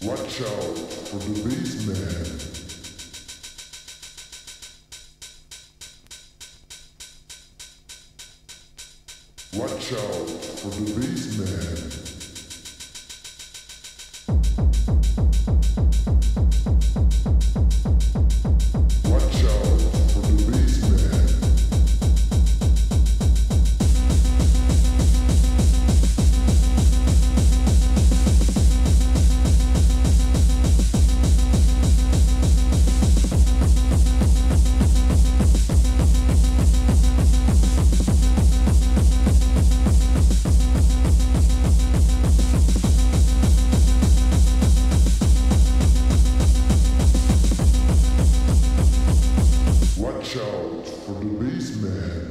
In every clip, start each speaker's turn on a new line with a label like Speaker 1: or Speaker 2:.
Speaker 1: Watch out for the bassman. Watch out for the bassman. Watch out for the bassman. Watch out for the bassman.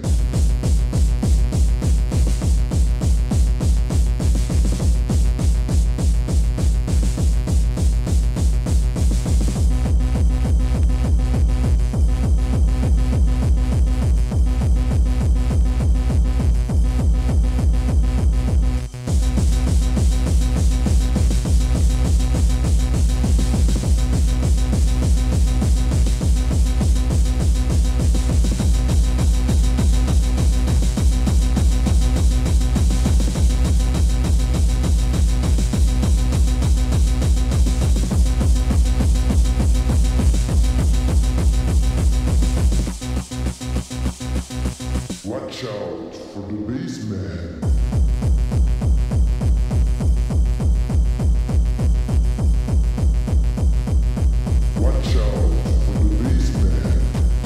Speaker 1: Watch out for the bassman. Watch out for the bassman.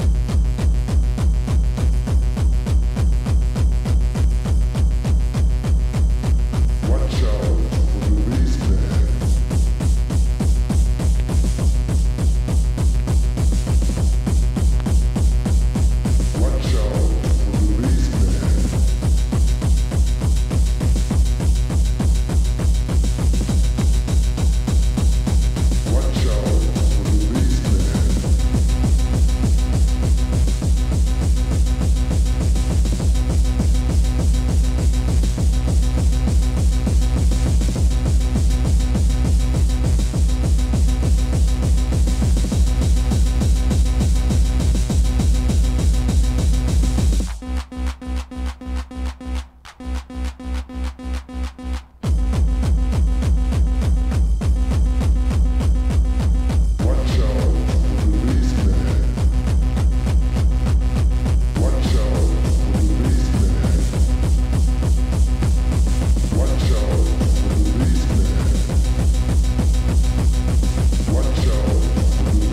Speaker 1: Watch out for the bassman. Watch out.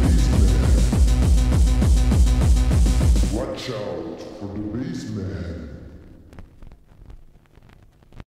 Speaker 1: Watch out for the bassman.